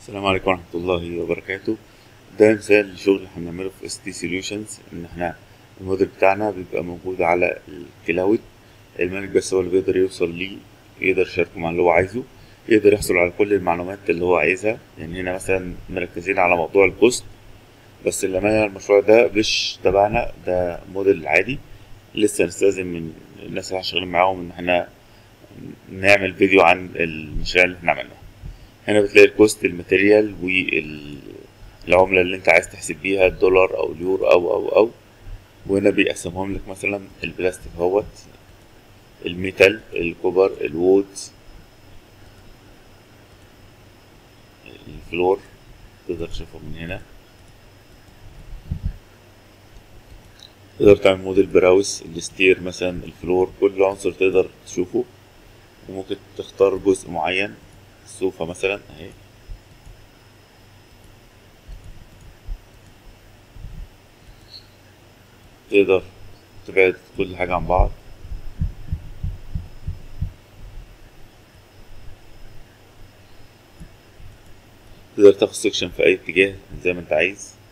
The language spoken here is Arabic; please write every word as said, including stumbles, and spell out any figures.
السلام عليكم ورحمة الله وبركاته. ده مثال لشغل احنا بنعمله في اس تي سوليوشنز، ان احنا الموديل بتاعنا بيبقى موجود على الكلاود. المالك بس هو اللي بيقدر يوصل ليه، يقدر يشاركه مع اللي هو عايزه، يقدر يحصل على كل المعلومات اللي هو عايزها. يعني هنا مثلا مركزين على موضوع الكوست، بس اللي عملنا المشروع ده مش تبعنا، ده موديل عادي. لسه نستلزم من الناس اللي احنا شغالين معاهم ان احنا نعمل فيديو عن المشاريع اللي احنا عملناها. هنا بتلاقي الكوست، الماتيريال، والعملة اللي انت عايز تحسب بيها، الدولار او اليورو او او او وهنا بيقسمهم لك مثلا البلاستيك اهوت، الميتال، الكوبر، الوود، الفلور. تقدر تشوفهم من هنا. تقدر تعمل موديل براوس، الستير مثلا، الفلور، كل عنصر تقدر تشوفه. وممكن تختار جزء معين، السوفة مثلا اهي. تقدر تبعد كل حاجة عن بعض. تقدر تاخد سيكشن في أي اتجاه زي ما أنت عايز.